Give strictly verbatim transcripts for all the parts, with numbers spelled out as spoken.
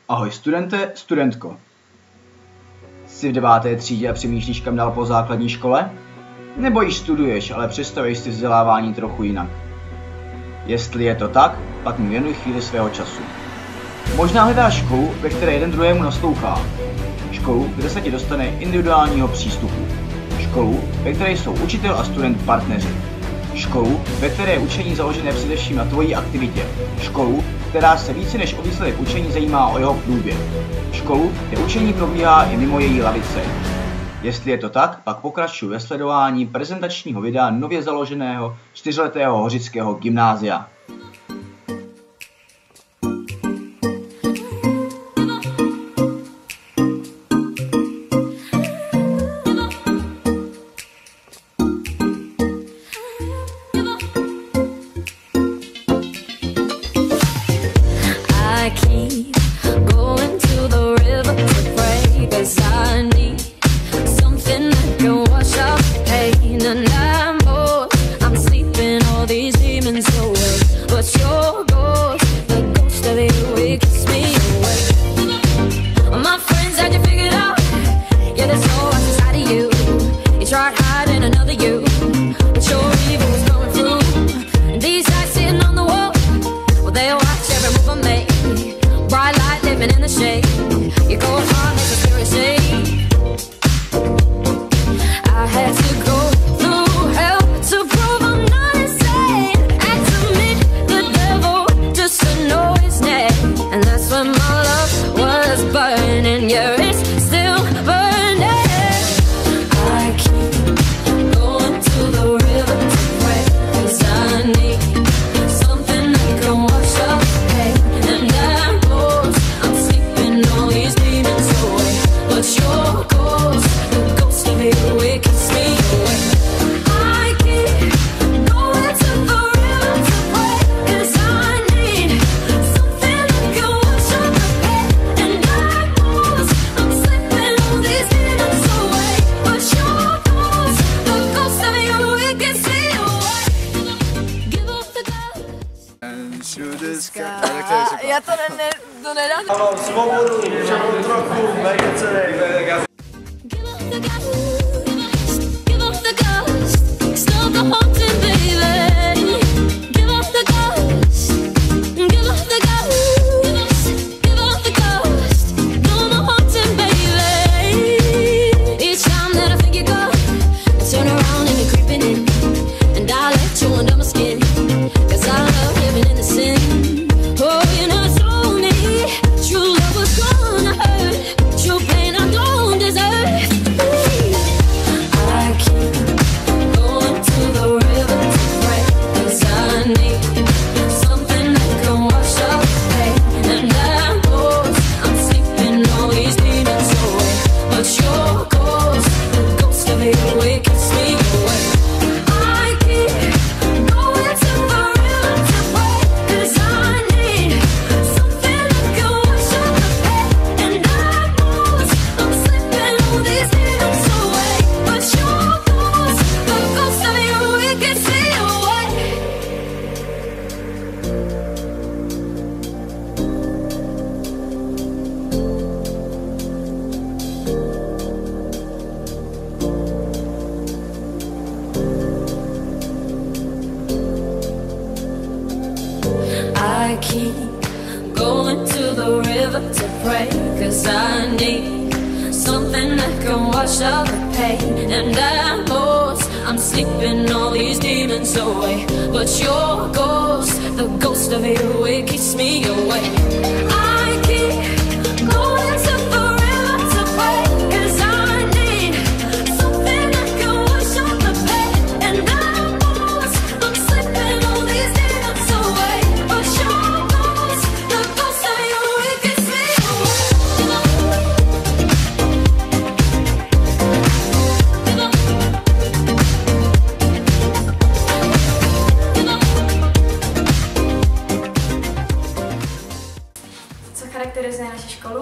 Ahoj studente, studentko. Jsi v deváté třídě a přemýšlíš, kam dál po základní škole? Nebo již studuješ, ale představuješ si vzdělávání trochu jinak? Jestli je to tak, pak mi věnuj chvíli svého času. Možná hledáš školu, ve které jeden druhému naslouchá. Školu, kde se ti dostane individuálního přístupu. Školu, ve které jsou učitel a student partneři. Školu, ve které je učení založené především na tvojí aktivitě. Školu, která se více než o výsledek učení zajímá o jeho průběh. Školu, kde učení probíhá i mimo její lavice. Jestli je to tak, pak pokračuji ve sledování prezentačního videa nově založeného čtyřletého hořického gymnázia. I keep going to the river to pray, 'cause I need something that can wash off the pain. And I'm bored, I'm sleeping all these demons away, but your ghost, the ghost of you, it keeps me awake. My friends had you figured out, yeah, there's no one inside of you. You tried hiding another you, but your evil was going through. And these eyes sitting on the wall, well, they watch every move I make. Bright light living in the shade. Your cold heart makes a spirit shake. I had to go through hell to prove I'm not insane. Had to meet the devil just to know his name. And that's when my love was burning. Yeah, it's still burning. I keep going to the river to pray, 'cause I need something that can wash up pain. And I'm but your ghost, the ghost of you, it keeps me away. I keep going to the river to pray, 'cause I need something that can wash up the pain. And I'm lost, I'm slipping all these demons away. But your ghost, the ghost of you, it keeps me away. Give up the ghost and shoot the sky. Já to ne, ne, to nedám. Mám svobodu, všeho trochu, vejce. Give up the ghost, give up the ghost, stop the haunting, baby. Give up the ghost, give up the ghost, give up the ghost, no more haunting, baby. Each time that I think you're gone, I turn around and you're creeping in, and I let you under my skin, 'cause I love living in the sin. Oh, you never told me true love was gonna hurt, true pain I don't deserve. I keep going to the river to pray, 'cause I need something that can wash up pain. And I'm lost, I'm sleeping all these demons away. But your ghost, the ghost of you, it keeps me away. I keep going to the river to pray, 'cause I need something that can wash up the pain. And I'm lost, I'm sleeping all these demons away. But your ghost, the ghost of you, it keeps me away. I keep going to the river to pray, 'cause I need something that can wash out the pain. And I'm lost, I'm sleeping all these demons away. But your ghost, the ghost of you, it keeps me away. I keep going to the river to pray, 'cause I need something that can wash out the pain. And I'm lost, I'm sleeping all these demons away. But your ghost, the ghost of you, it keeps me away. Co charakterizuje naši školu?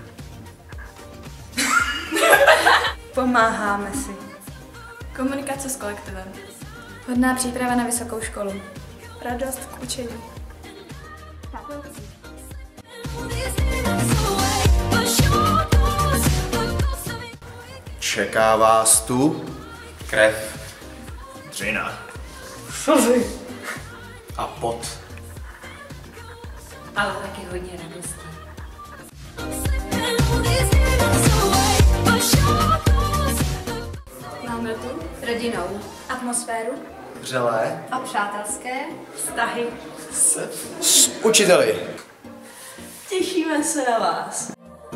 Pomáháme si. Komunikace s kolektivem. Hodná příprava na vysokou školu. Radost k učení. These demons away. Čeká vás tu krev, dřina Slzy. a pot. Ale taky hodně radostí. Máme tu Rodinou. atmosféru Vřelé A přátelské vztahy. se s učiteli. Těšíme se na vás.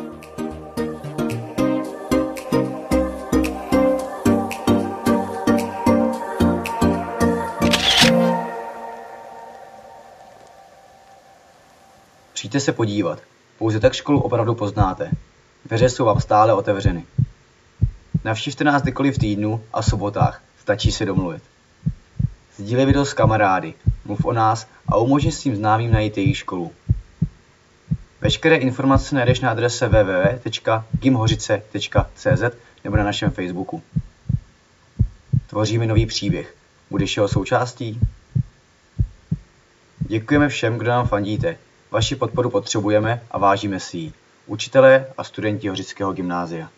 Přijďte se podívat. Pouze tak školu opravdu poznáte. Dveře jsou vám stále otevřeny. Navštivte nás kdykoliv v týdnu a sobotách. Stačí se domluvit. Sdílej video s kamarády, mluv o nás a umožni svým známým najít jejich školu. Veškeré informace najdeš na adrese w w w tečka gimhořice tečka c z nebo na našem Facebooku. Tvoříme nový příběh. Budeš jeho součástí? Děkujeme všem, kdo nám fandíte. Vaši podporu potřebujeme a vážíme si ji. Učitelé a studenti Hořického gymnázia.